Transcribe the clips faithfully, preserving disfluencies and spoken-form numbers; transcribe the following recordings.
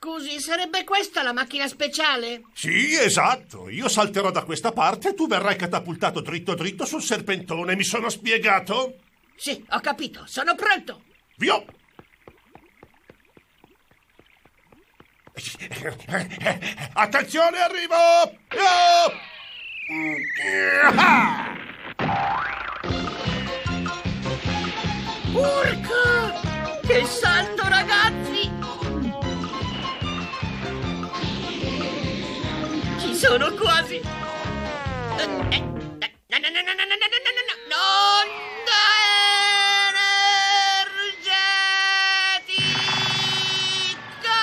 Scusi, sarebbe questa la macchina speciale? Sì, esatto. Io salterò da questa parte e tu verrai catapultato dritto dritto sul serpentone. Mi sono spiegato? Sì, ho capito. Sono pronto. Via! Attenzione, arrivo! Urca! Che salto, ragazzi! Ci sono quasi! Eh, eh, eh, no, no, no, no, no, no, no, no, no, no, onda energetica!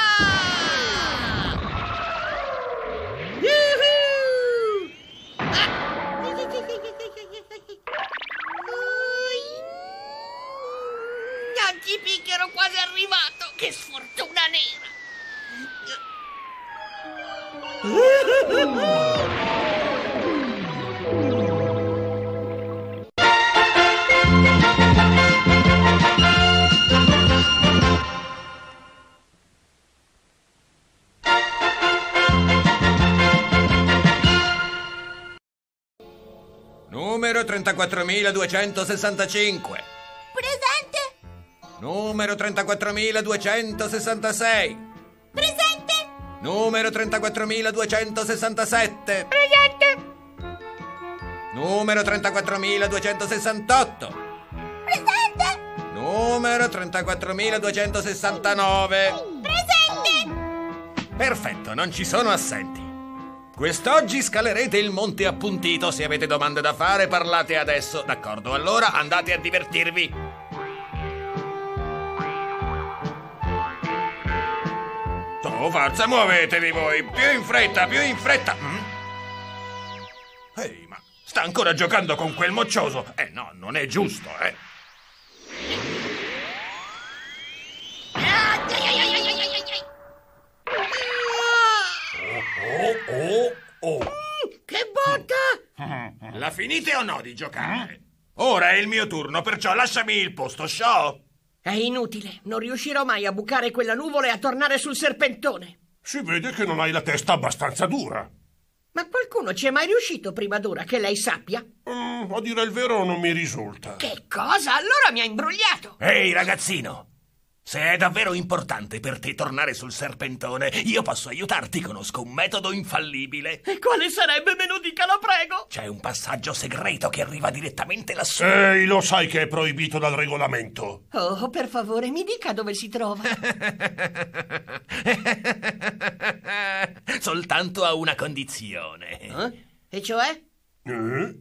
Yuhu! Ah! Neanche picchi, ero quasi arrivato! Che sfortuna nera! Numero trentaquattromiladuecentosessantacinque. Presente! Numero trentaquattromiladuecentosessantasei. Presente! Numero trentaquattromiladuecentosessantasette. Presente! Numero trentaquattromiladuecentosessantotto. Presente! Numero trentaquattromiladuecentosessantanove. Presente! Perfetto, non ci sono assenti. Quest'oggi scalerete il monte appuntito. Se avete domande da fare, parlate adesso. D'accordo, allora andate a divertirvi. Oh, forza, muovetevi voi. Più in fretta, più in fretta. Mm? Ehi, ma sta ancora giocando con quel moccioso? Eh no, non è giusto, eh. Oh, oh, oh. Che botta! La finite o no di giocare? Ora è il mio turno, perciò lasciami il posto, show. È inutile, non riuscirò mai a bucare quella nuvola e a tornare sul serpentone. Si vede che non hai la testa abbastanza dura. Ma qualcuno ci è mai riuscito prima d'ora, che lei sappia? Mm, a dire il vero non mi risulta. Che cosa? Allora mi ha imbrogliato! Ehi, ragazzino! Se è davvero importante per te tornare sul serpentone, io posso aiutarti, conosco un metodo infallibile. E quale sarebbe? Me lo dica, la prego! C'è un passaggio segreto che arriva direttamente lassù. Ehi, lo sai che è proibito dal regolamento. Oh, per favore, mi dica dove si trova. Soltanto a una condizione. Eh? E cioè? Eh?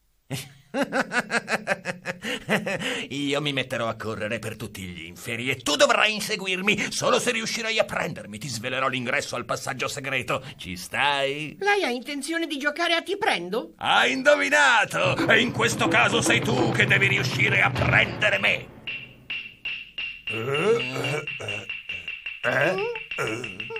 Io mi metterò a correre per tutti gli inferi e tu dovrai inseguirmi. Solo se riuscirai a prendermi ti svelerò l'ingresso al passaggio segreto. Ci stai? Lei ha intenzione di giocare a Ti prendo? Hai indovinato! E in questo caso sei tu che devi riuscire a prendere me. Eh? Eh? Eh? Eh?